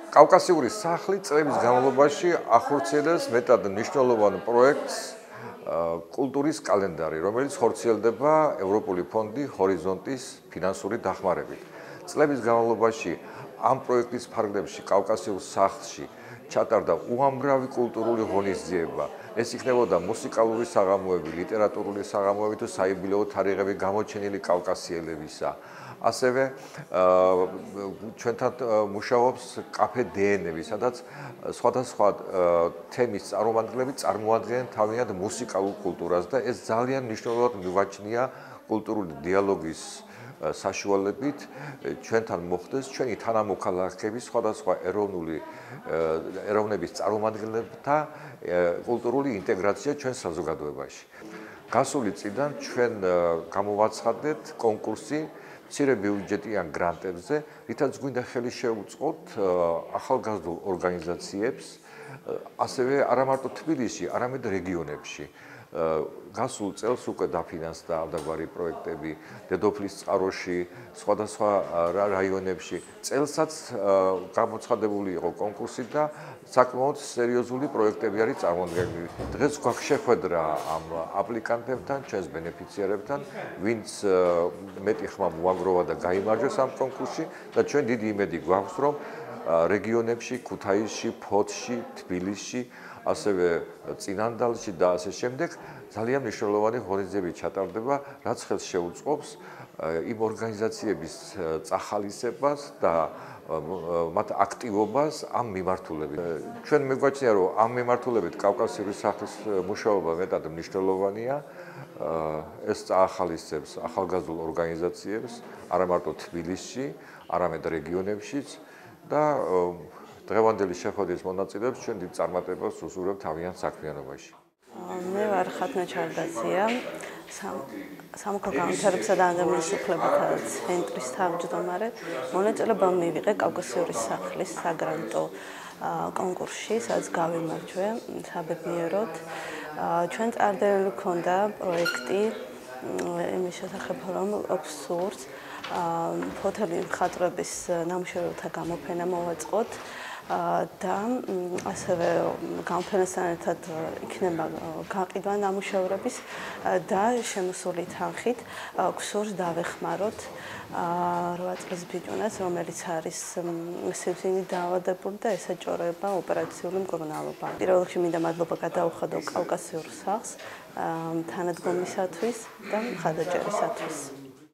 კავკასიური სახლი წლების განმავლობაში ახორციელებს მეტად მნიშვნელოვან პროექტს კულტურის კალენდარი, რომელიც ხორციელდება ევროპული ფონდი ჰორიზონტის ფინანსური დახმარებით. წლების განმავლობაში ამ პროექტის ფარგლებში კავკასიურ სახლში ჩატარდა უამრავი კულტურული ღონისძიება. ეს იქნებოდა მუსიკალური საღამოები, ლიტერატურული საღამოები თუ საიუბილეო თარიღები გამოჩენილი კავკასიელებისა. ასევე ჩვენთან მუშაობს კაფე დნ-ები, სადაც სხვადასხვა თემის წარმომადგენლები წარმოადგენენ თავიანთ მუსიკალურ კულტურას და ეს ძალიან მნიშვნელოვნად მივაჩნია კულტურული დიალოგის საშუალებით ჩვენთან მოხდეს ჩვენი თანამოქალაქეების სხვადასხვა ეროვნების წარმომადგენლებთა კულტურული ინტეგრაცია ჩვენ საზოგადოებაში. გასული წლიდან ჩვენ გამოვაცხადეთ კონკურსი მცირე ბიუჯეტიან გრანტებზე, რითაც გვინდა ხელი შეუწყოთ ახალგაზრდულ ორგანიზაციებს, ასევე არა მარტო თბილისში, არამედ რეგიონებში. გასულ წელს უკვე დაფინანსდა ამდაგარი პროექტები დედოფლის წყაროში, სხვადასხვა რაიონებში. წელსაც გამოცხადებული იყო კონკურსი და საკმაოდ სერიოზული პროექტები არის წარმოდგენილი. დღეს გვაქვს შეხვედრა ამ აპლიკანტებთან, ჩვენს ბენეფიციარებთან, ვინც მეტი ხმა მოაგროვა და გაიმარჯვეს ამ კონკურსში და ჩვენ დიდი იმედი გვაქვს, რომ რეგიონებში, ქუთაისში, ფოთში, თბილისში, ასევე წინანდალში და ასე შემდეგ ძალიან მნიშვნელოვანი ღონისძიებები ჩატარდება, რაც ხელს შეუწყობს იმ ორგანიზაციების წახალისებას და მათ აქტივობას ამ მიმართულებით. ჩვენ მეგვაჩნია, რომ ამ მიმართულებით კავკასიური სახლის მუშაობა მეტად მნიშვნელოვანია. ეს წაახალისებს ახალგაზრდულ ორგანიზაციებს, არა მარტო თბილისში, არამედ რეგიონებშიც და დღევანდელი შეხვედრის მონაწილეებს ჩვენ დიდ წარმატებას უსურვებთ თავიანთ საქმიანობაში. მე ვარ ხათნა ჩარდაცია, სამოქალაქო განვითარებისა და ადამიანის უფლებათა ცენტრის თავმჯდომარე. მონაწილეობა მივიღე კავკასიური სახლის საგრანტო კონკურსში, სადაც გავიმარჯვე საბედნიეროდ. ჩვენ წარდგენილი ჰქონდა პროექტი იმის შესახებ, რომ აბსურდს ფოთელი მხატვრების ნამუშევრებთა გამოფენა მოვაწყოთ და ასევე გამოფენასთან ერთად იქნება გაყიდვა ნამუშევრების და შემოსული თანხით ქსურს დავეხმაროთ 8 წლის ბიჭუნას, რომელიც არის სივრცინით დაავადებული და ესაჭორება ოპერაციული მკურნალობა. პირველ რიგში მინდა მადლობა გადაუხადო კავკასიურ სახლს თანადგომისათვის და მხარდაჭერისათვის.